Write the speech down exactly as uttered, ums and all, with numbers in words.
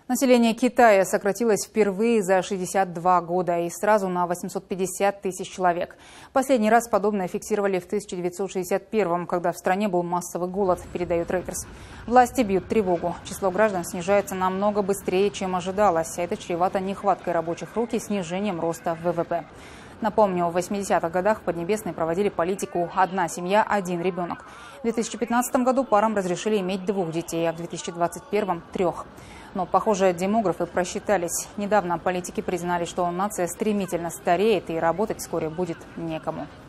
Население Китая сократилось впервые за шестьдесят два года и сразу на восемьсот пятьдесят тысяч человек. Последний раз подобное фиксировали в тысяча девятьсот шестьдесят первом, когда в стране был массовый голод, передает Reuters. Власти бьют тревогу. Число граждан снижается намного быстрее, чем ожидалось. А это чревато нехваткой рабочих рук и снижением роста вэ вэ пэ. Напомню, в восьмидесятых годах в Поднебесной проводили политику «одна семья, один ребенок». В две тысячи пятнадцатом году парам разрешили иметь двух детей, а в две тысячи двадцать первом – трех. Но, похоже, демографы просчитались. Недавно политики признали, что нация стремительно стареет и работать вскоре будет некому.